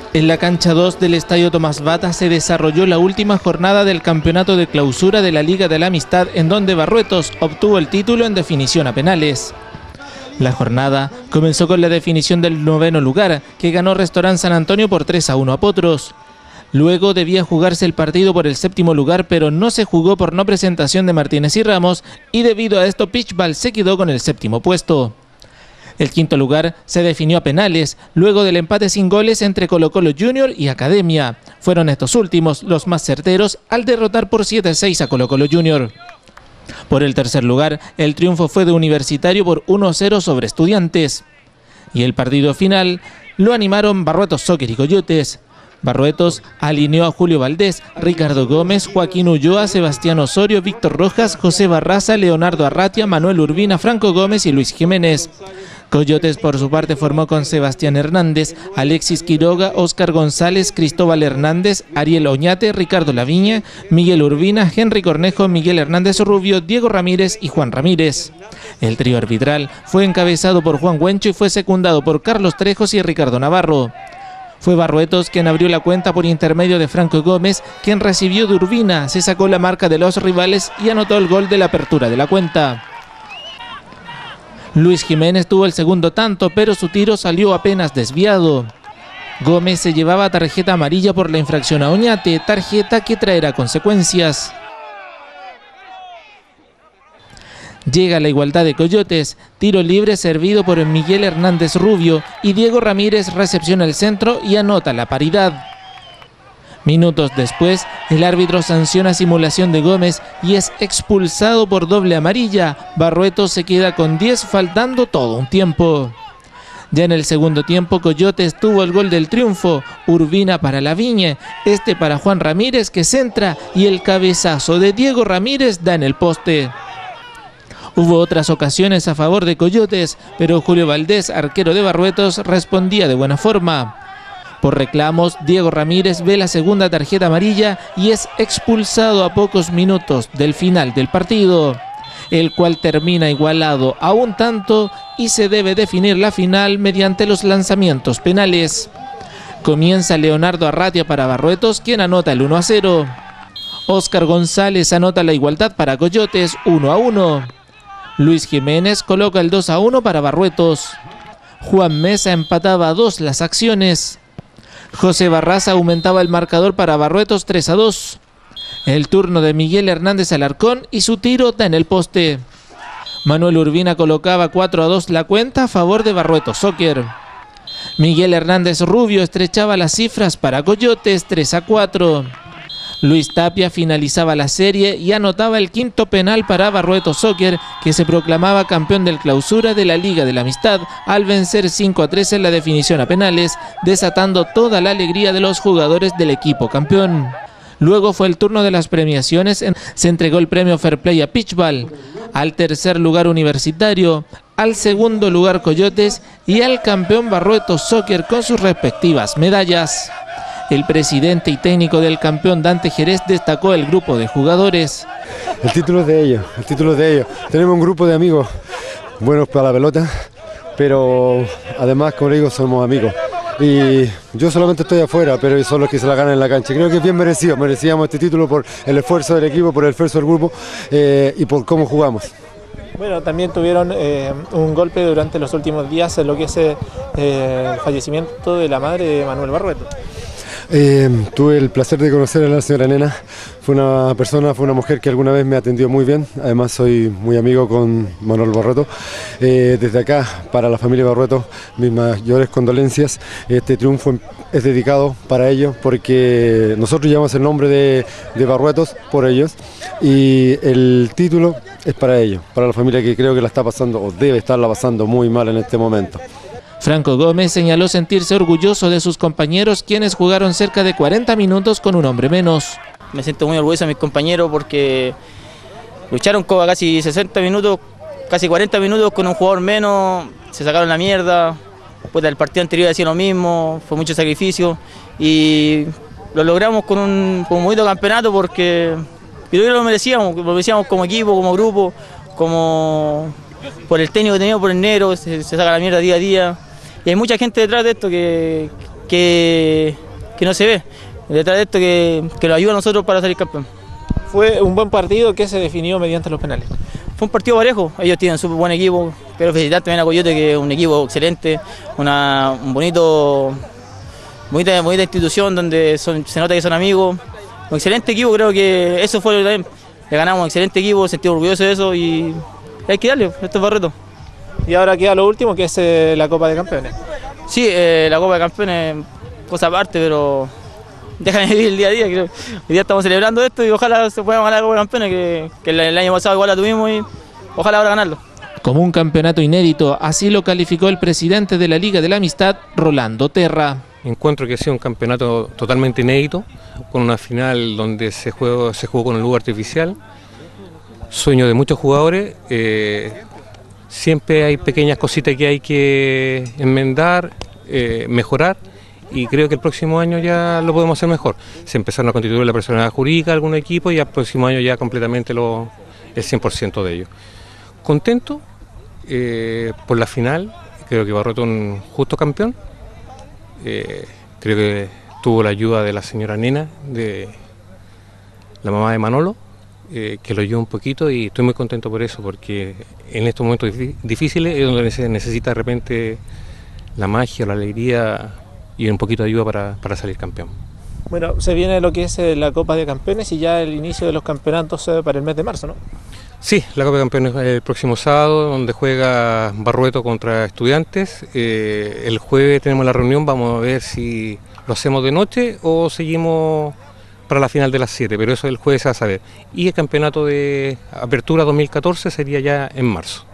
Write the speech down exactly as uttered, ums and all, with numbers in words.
En la cancha dos del Estadio Tomás Bata se desarrolló la última jornada del campeonato de clausura de la Liga de la Amistad, en donde Barruetos obtuvo el título en definición a penales. La jornada comenzó con la definición del noveno lugar, que ganó Restaurant San Antonio por tres a uno a Potros. Luego debía jugarse el partido por el séptimo lugar, pero no se jugó por no presentación de Martínez y Ramos, y debido a esto Pitchball se quedó con el séptimo puesto. El quinto lugar se definió a penales, luego del empate sin goles entre Colo Colo Junior y Academia. Fueron estos últimos los más certeros al derrotar por siete a seis a Colo Colo Junior. Por el tercer lugar, el triunfo fue de Universitario por uno a cero sobre Estudiantes. Y el partido final lo animaron Barruetos Soccer y Coyotes. Barruetos alineó a Julio Valdés, Ricardo Gómez, Joaquín Ulloa, Sebastián Osorio, Víctor Rojas, José Barraza, Leonardo Arratia, Manuel Urbina, Franco Gómez y Luis Jiménez. Coyotes por su parte formó con Sebastián Hernández, Alexis Quiroga, Óscar González, Cristóbal Hernández, Ariel Oñate, Ricardo Laviña, Miguel Urbina, Henry Cornejo, Miguel Hernández Rubio, Diego Ramírez y Juan Ramírez. El trío arbitral fue encabezado por Juan Huencho y fue secundado por Carlos Trejos y Ricardo Navarro. Fue Barruetos quien abrió la cuenta por intermedio de Franco Gómez, quien recibió de Urbina, se sacó la marca de los rivales y anotó el gol de la apertura de la cuenta. Luis Jiménez tuvo el segundo tanto, pero su tiro salió apenas desviado. Gómez se llevaba tarjeta amarilla por la infracción a Oñate, tarjeta que traerá consecuencias. Llega la igualdad de Coyotes, tiro libre servido por Miguel Hernández Rubio y Diego Ramírez recepciona el centro y anota la paridad. Minutos después, el árbitro sanciona simulación de Gómez y es expulsado por doble amarilla. Barruetos se queda con diez faltando todo un tiempo. Ya en el segundo tiempo, Coyotes tuvo el gol del triunfo, Urbina para Laviña, este para Juan Ramírez que centra y el cabezazo de Diego Ramírez da en el poste. Hubo otras ocasiones a favor de Coyotes, pero Julio Valdés, arquero de Barruetos, respondía de buena forma. Por reclamos, Diego Ramírez ve la segunda tarjeta amarilla y es expulsado a pocos minutos del final del partido, el cual termina igualado a un tanto y se debe definir la final mediante los lanzamientos penales. Comienza Leonardo Arratia para Barruetos, quien anota el uno a cero. Óscar González anota la igualdad para Coyotes, uno a uno. Luis Jiménez coloca el dos a uno para Barruetos. Juan Mesa empataba a dos las acciones. José Barraza aumentaba el marcador para Barruetos tres a dos. El turno de Miguel Hernández Alarcón y su tiro da en el poste. Manuel Urbina colocaba cuatro a dos la cuenta a favor de Barruetos Soccer. Miguel Hernández Rubio estrechaba las cifras para Coyotes tres a cuatro. Luis Tapia finalizaba la serie y anotaba el quinto penal para Barruetos Soccer, que se proclamaba campeón del clausura de la Liga de la Amistad al vencer cinco a tres en la definición a penales, desatando toda la alegría de los jugadores del equipo campeón. Luego fue el turno de las premiaciones, se entregó el premio Fair Play a Pitchball, al tercer lugar Universitario, al segundo lugar Coyotes y al campeón Barruetos Soccer con sus respectivas medallas. El presidente y técnico del campeón Dante Jerez destacó el grupo de jugadores. El título es de ellos, el título es de ellos. Tenemos un grupo de amigos buenos para la pelota, pero además, como digo, somos amigos. Y yo solamente estoy afuera, pero son los que se la ganan en la cancha. Creo que es bien merecido, merecíamos este título por el esfuerzo del equipo, por el esfuerzo del grupo eh, y por cómo jugamos. Bueno, también tuvieron eh, un golpe durante los últimos días en lo que es eh, el fallecimiento de la madre de Manuel Barruetos. Eh, tuve el placer de conocer a la señora Nena. Fue una persona, fue una mujer que alguna vez me atendió muy bien. Además soy muy amigo con Manuel Barruetos. Eh, desde acá, para la familia Barruetos, mis mayores condolencias. Este triunfo es dedicado para ellos porque nosotros llevamos el nombre de, de Barruetos por ellos y el título es para ellos, para la familia que creo que la está pasando o debe estarla pasando muy mal en este momento. Franco Gómez señaló sentirse orgulloso de sus compañeros, quienes jugaron cerca de cuarenta minutos con un hombre menos. Me siento muy orgulloso de mis compañeros porque lucharon casi sesenta minutos, casi cuarenta minutos con un jugador menos, se sacaron la mierda, pues del partido anterior hacían lo mismo, fue mucho sacrificio y lo logramos con un, con un bonito campeonato porque creo que lo merecíamos, lo merecíamos como equipo, como grupo, como por el técnico que teníamos por el negro, se, se saca la mierda día a día. Y hay mucha gente detrás de esto que, que, que no se ve. Detrás de esto que, que nos ayuda a nosotros para salir campeón. Fue un buen partido que se definió mediante los penales. Fue un partido parejo, ellos tienen un súper buen equipo, pero felicitar también a Coyote, que es un equipo excelente, una un bonito, bonita, bonita institución donde son, se nota que son amigos. Un excelente equipo, creo que eso fue también. Le ganamos un excelente equipo, sentimos orgullosos de eso y hay que darle, esto es Barreto. Y ahora queda lo último, que es eh, la Copa de Campeones. Sí, eh, la Copa de Campeones, cosa aparte, pero déjame vivir el día a día. Creo. Hoy día estamos celebrando esto y ojalá se pueda ganar la Copa de Campeones, que, que el, el año pasado igual la tuvimos y ojalá ahora ganarlo. Como un campeonato inédito, así lo calificó el presidente de la Liga de la Amistad, Rolando Terra. Encuentro que ha sido un campeonato totalmente inédito, con una final donde se jugó, se jugó con el lugar artificial. Sueño de muchos jugadores. Eh, siempre hay pequeñas cositas que hay que enmendar, eh, mejorar, y creo que el próximo año ya lo podemos hacer mejor. Se empezaron a constituir la personalidad jurídica de algún equipo y el próximo año ya completamente lo, el cien por ciento de ellos. Contento eh, por la final, creo que Barreto un justo campeón. Eh, creo que tuvo la ayuda de la señora Nena, de la mamá de Manolo, eh, que lo ayudó un poquito, y estoy muy contento por eso, porque en estos momentos difíciles es donde se necesita de repente la magia, la alegría y un poquito de ayuda para, para salir campeón. Bueno, se viene lo que es la Copa de Campeones y ya el inicio de los campeonatos para el mes de marzo, ¿no? Sí, la Copa de Campeones el próximo sábado, donde juega Barrueto contra Estudiantes. Eh, el jueves tenemos la reunión, vamos a ver si lo hacemos de noche o seguimos para la final de las siete, pero eso el jueves se va a saber. Y el campeonato de Apertura dos mil catorce sería ya en marzo.